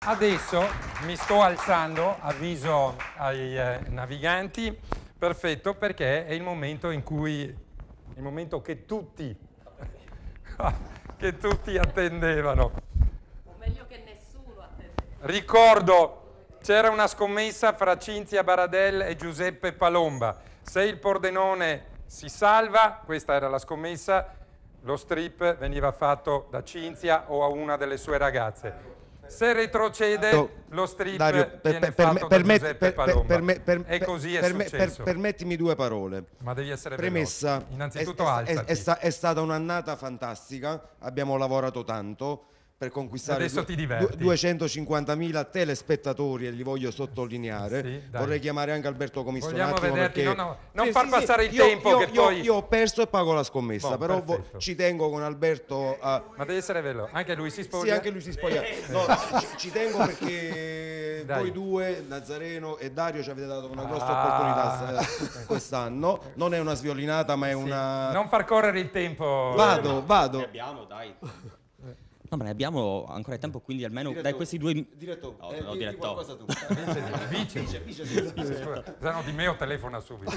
Adesso mi sto alzando, avviso ai naviganti, perfetto, perché è il momento in cui, il momento che tutti attendevano. O meglio che nessuno attendeva. Ricordo, c'era una scommessa fra Cinzia Baradel e Giuseppe Palomba. Se il Pordenone si salva, questa era la scommessa, lo strip veniva fatto da Cinzia o a una delle sue ragazze. Se retrocede, lo strip viene fatto da Giuseppe Palomba. E così è successo. Permettimi due parole. Ma devi essere premessa. veloce. Innanzitutto alzati. È stata un'annata fantastica, abbiamo lavorato tanto per conquistare Adesso ti diverti. 250.000 telespettatori, e li voglio sottolineare. Sì, vorrei chiamare anche Alberto Comisso un attimo, vogliamo vederti, perché non far passare il tempo che poi... Io ho perso e pago la scommessa, però perfetto. ci tengo con Alberto a... Ma deve essere veloce, anche lui si spoglia? Sì, anche lui si spoglia. No, ci tengo perché Dai. voi due, Nazareno e Dario, ci avete dato una grossa opportunità quest'anno. Non è una sviolinata, ma è una... Non far correre il tempo. Vado. Ne abbiamo, dai. No, ma ne abbiamo ancora tempo, quindi almeno dai questi due... Diretto, no, di diretto. qualcosa tu. Vice. Se no di me o telefona subito.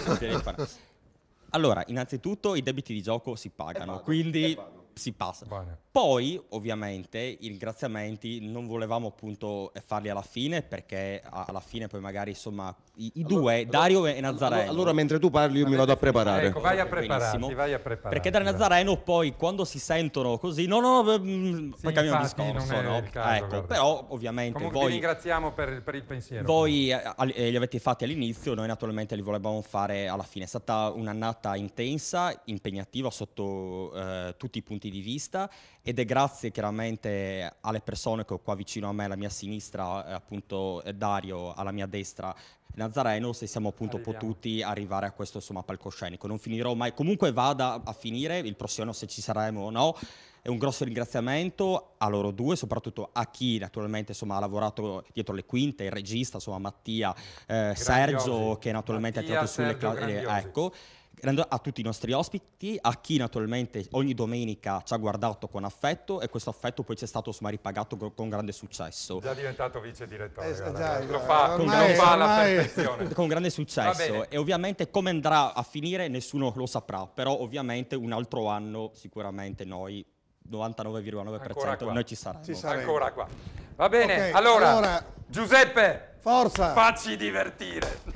Allora, innanzitutto i debiti di gioco si pagano, quindi si passa. Buone. Poi, ovviamente, i ringraziamenti non volevamo appunto farli alla fine, perché alla fine poi magari, insomma, i due, Dario e Nazareno... Allora, mentre tu parli, io mi vado a preparare. Ecco, vai a prepararti, Benissimo. vai a prepararti. Perché Dario e Nazareno poi, quando si sentono così, poi cambiamo infatti, discorso, non è no? il caso, Ecco, guarda. però, ovviamente, Comunque voi... vi ringraziamo per il pensiero. Voi li avete fatti all'inizio, noi naturalmente li volevamo fare alla fine. È stata un'annata intensa, impegnativa sotto tutti i punti di vista, ed è grazie chiaramente alle persone che ho qua vicino a me, alla mia sinistra appunto Dario, alla mia destra Nazareno, se siamo appunto potuti arrivare a questo, insomma, palcoscenico. Non finirò mai, comunque vada a finire, il prossimo anno se ci saremo o no. È un grosso ringraziamento a loro due, soprattutto a chi naturalmente, insomma, ha lavorato dietro le quinte, il regista, insomma, Mattia, Sergio, che naturalmente Mattia, ha tirato sulle grandiosi. ecco, a tutti i nostri ospiti, a chi naturalmente ogni domenica ci ha guardato con affetto, e questo affetto poi ci è stato, insomma, ripagato con grande successo. Già diventato vice direttore. già, lo fa ormai- alla perfezione. Con grande Va successo, bene. e ovviamente come andrà a finire nessuno lo saprà, però ovviamente un altro anno sicuramente noi 99,9% noi ci saremo. Ancora qua. Va bene, Ok, allora, Giuseppe, forza! facci divertire.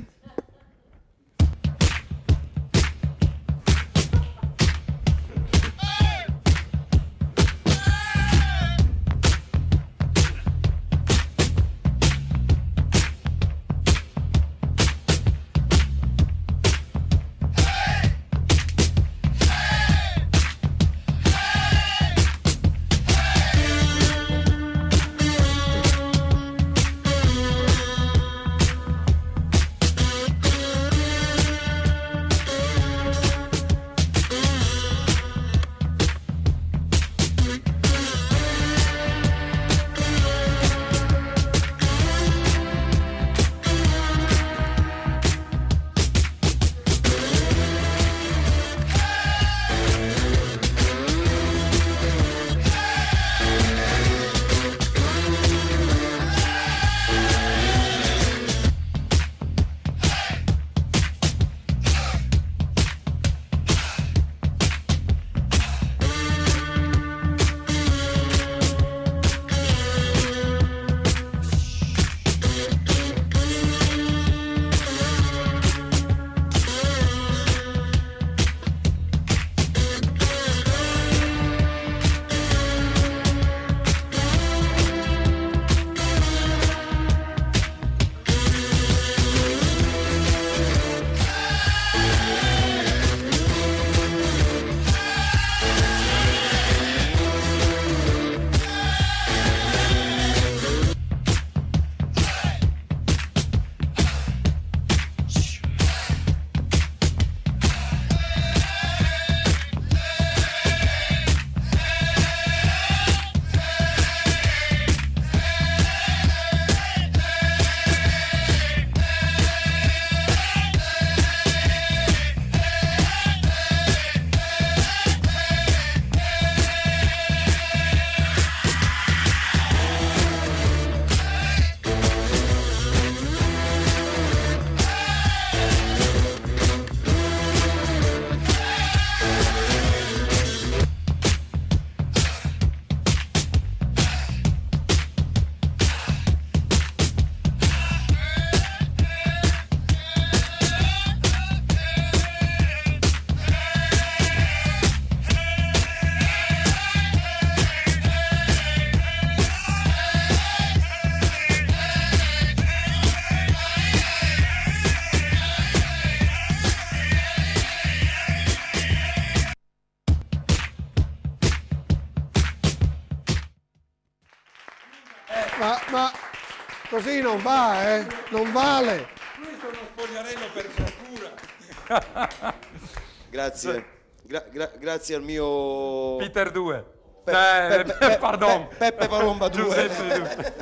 Così non va, non vale. Questo è uno spogliarello per creatura. Grazie. Grazie al mio... Peter 2. Pardon. Peppe Palomba 2. Giuseppe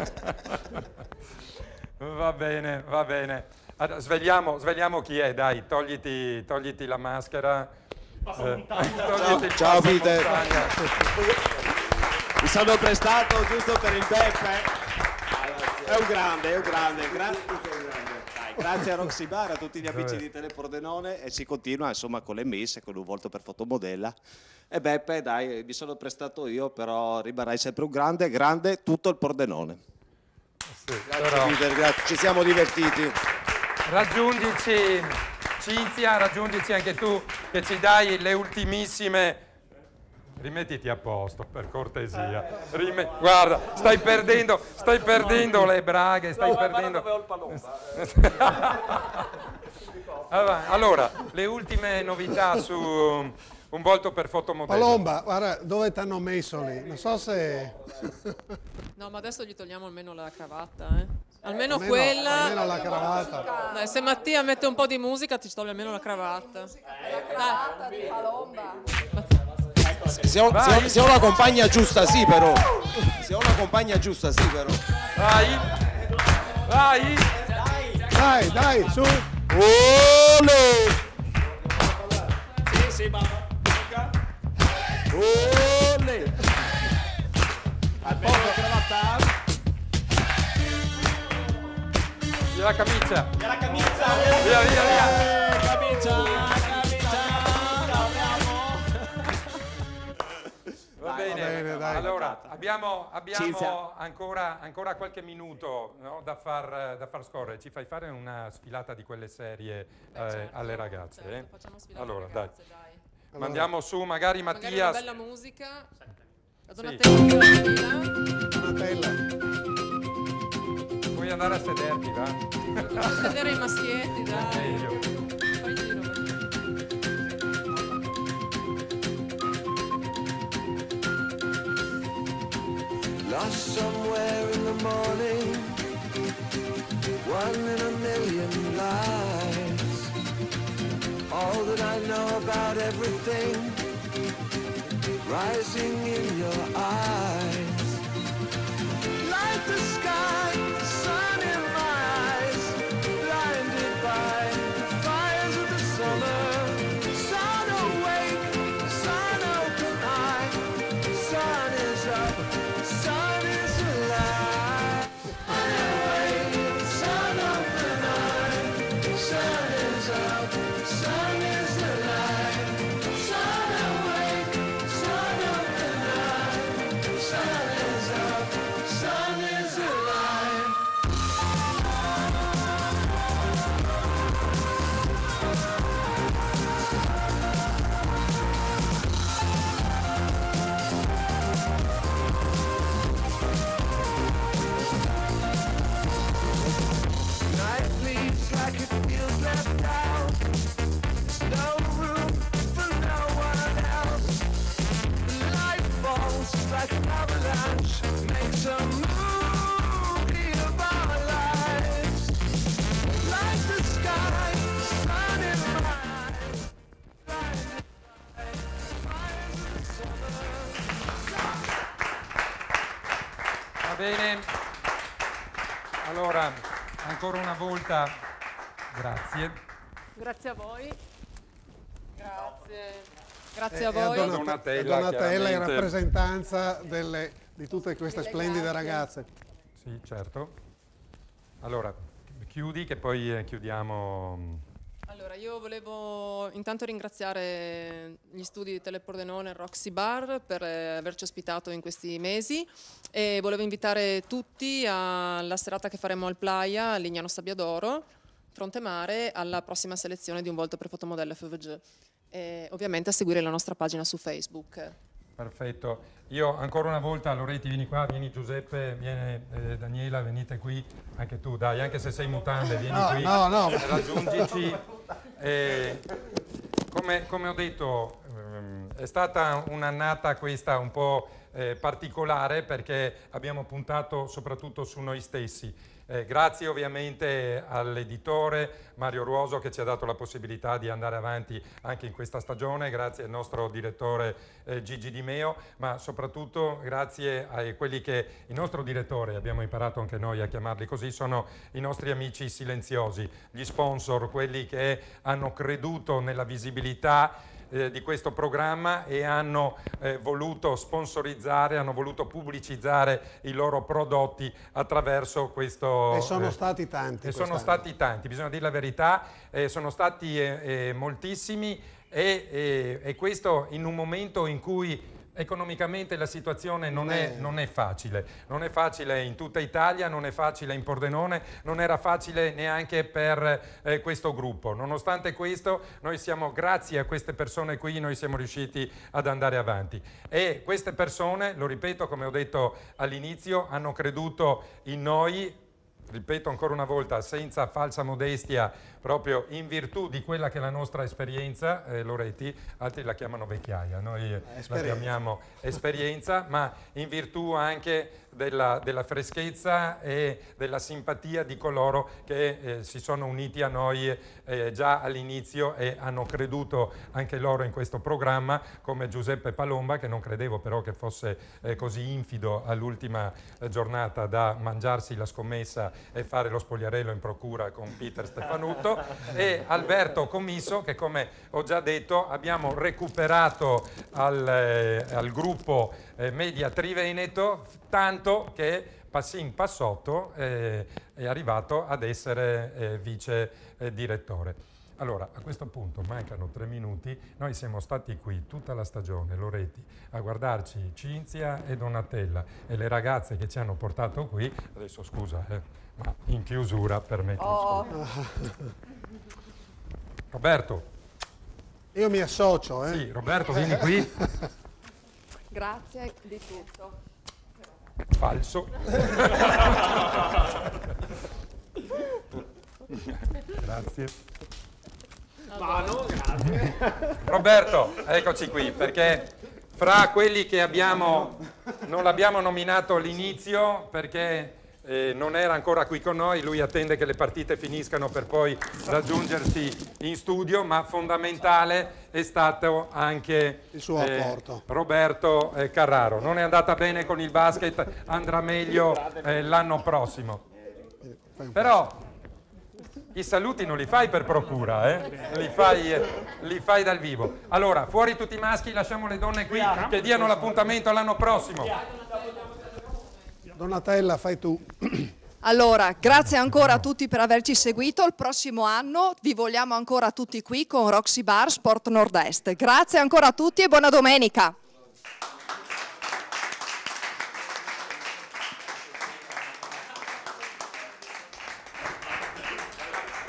2. Va bene, va bene. Allora, svegliamo chi è, dai, togliti la maschera. Ciao Peter. Mi sono prestato giusto per il Beppe. È un grande. Grazie a Roxy Bar, a tutti gli amici di Tele Pordenone, e si continua insomma con le messe, con un volto per fotomodella. E Beppe, dai, mi sono prestato io, però rimarrai sempre un grande tutto il Pordenone. Sì, Grazie però... Peter, grazie. Ci siamo divertiti. Raggiungici, Cinzia, raggiungici anche tu, che ci dai le ultimissime... Rimettiti a posto, per cortesia. Guarda, stai perdendo le braghe, stai perdendo... Allora, le ultime novità su un volto per fotomodello. Palomba, guarda, dove ti hanno messo lì? Non so se... No, ma adesso gli togliamo almeno la cravatta, Almeno quella... Almeno la cravatta. Dai, se Mattia mette un po' di musica ti toglie almeno la cravatta. La cravatta di Palomba. Se ho la compagna giusta, sì, però. Se ho la compagna giusta, sì, però. Vai! Dai, su. Ole! Sì, mamma. Ole! Almeno la cravatta. Via la camicia! Via! Camicia. Va bene, dai. Allora, abbiamo Cinzia. ancora qualche minuto, no, da far scorrere. Ci fai fare una sfilata di quelle serie alle ragazze? Certo, facciamo sfilare Allora, le ragazze, dai. Mandiamo su magari Magari Mattia. una bella musica. La Donatella che la fila. Donatella. Puoi andare a sederti, va? Facciamo sedere i maschietti, dai. Meglio. Fai il giro. Lost somewhere in the morning, one in a million lives. All that I know about everything, rising in your eyes. Like the sky, the sun in my eyes, blinded by the fires of the summer. Sun awake, sun open eye, sun is up. Sun is alive. Sun awake, sun open eye. Sun is up. Sun is alive. Sun awake, sun open eye. Sun is up. Sun is alive. Night leaves like it feels left out. There's no room for no one else. Light falls like an avalanche, makes a movie of our lives. Like the sky, sun in my eyes. Fires of the summer. Va bene. Allora, ancora una volta, grazie. Grazie a voi. Grazie a E voi. Donatella, Donatella in chiaramente. rappresentanza di tutte queste splendide ragazze. Sì, certo. Allora, chiudi che poi chiudiamo. Allora, io volevo intanto ringraziare gli studi di Tele Pordenone e Roxy Bar per averci ospitato in questi mesi, e volevo invitare tutti alla serata che faremo al Playa, a Lignano Sabbiadoro, Fronte Mare, alla prossima selezione di un volto per fotomodelle FVG. E ovviamente a seguire la nostra pagina su Facebook. Perfetto. Io ancora una volta, Loretti, vieni qua, vieni Giuseppe, viene Daniela, venite qui, anche tu, dai, anche se sei in mutande, vieni qui, raggiungici. Come ho detto, È stata un'annata questa un po' particolare perché abbiamo puntato soprattutto su noi stessi. Grazie ovviamente all'editore Mario Ruoso che ci ha dato la possibilità di andare avanti anche in questa stagione, grazie al nostro direttore Gigi Di Meo, ma soprattutto grazie a quelli che il nostro direttore, abbiamo imparato anche noi a chiamarli così, sono i nostri amici silenziosi, gli sponsor, quelli che hanno creduto nella visibilità di questo programma e hanno voluto sponsorizzare, hanno voluto pubblicizzare i loro prodotti attraverso questo... E sono stati tanti. E sono stati tanti, bisogna dire la verità, sono stati moltissimi e questo in un momento in cui economicamente la situazione non è facile. Non è facile in tutta Italia, non è facile in Pordenone, non era facile neanche per questo gruppo. Nonostante questo, noi siamo, grazie a queste persone qui, noi siamo riusciti ad andare avanti. E queste persone, lo ripeto come ho detto all'inizio, hanno creduto in noi, ripeto ancora una volta, senza falsa modestia, proprio in virtù di quella che è la nostra esperienza, Loretti, altri la chiamano vecchiaia, noi la chiamiamo esperienza, ma in virtù anche della freschezza e della simpatia di coloro che si sono uniti a noi già all'inizio e hanno creduto anche loro in questo programma, come Giuseppe Palomba, che non credevo però che fosse così infido all'ultima giornata da mangiarsi la scommessa e fare lo spogliarello in procura con Peter Stefanuto, e Alberto Commisso, che come ho già detto abbiamo recuperato al gruppo Media Triveneto, tanto che passin passotto è arrivato ad essere vice direttore. Allora, a questo punto mancano 3 minuti, noi siamo stati qui tutta la stagione, Loretti, a guardarci Cinzia e Donatella e le ragazze che ci hanno portato qui, adesso scusa, ma in chiusura permetti. Roberto. Io mi associo. Sì, Roberto, vieni qui. Grazie di tutto. Falso. Grazie. Ma no, grazie. Roberto, eccoci qui, perché fra quelli che non l'abbiamo nominato all'inizio perché non era ancora qui con noi, lui attende che le partite finiscano per poi raggiungersi in studio, ma fondamentale è stato anche il suo apporto. Roberto Carraro. Non è andata bene con il basket, andrà meglio l'anno prossimo. Però i saluti non li fai per procura, li fai dal vivo. Allora, fuori tutti i maschi, lasciamo le donne qui che diano l'appuntamento all'anno prossimo. Donatella, fai tu. Allora, grazie ancora a tutti per averci seguito. Il prossimo anno vi vogliamo ancora tutti qui con Roxy Bar Sport Nord-Est. Grazie ancora a tutti e buona domenica.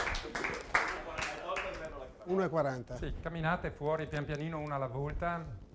(1:40). Sì, camminate fuori pian pianino una alla volta.